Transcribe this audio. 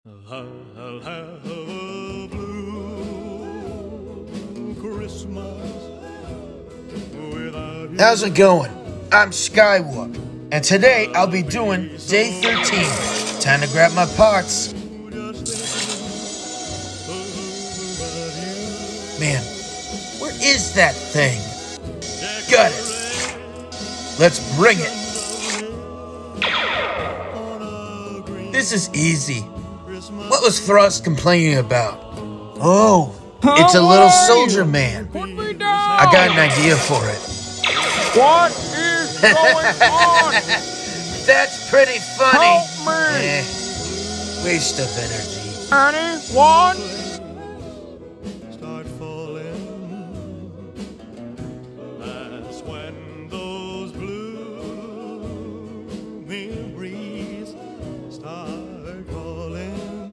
I'll have a blue Christmas without you. How's it going? I'm Skywarp, and today I'll be doing day 13. Time to grab my parts. Man, where is that thing? Got it. Let's bring it. This is easy. What was Thrust complaining about? Oh, it's a little soldier man. I got an idea for it. What is going on? That's pretty funny. Help me! Waste of energy. Anyone?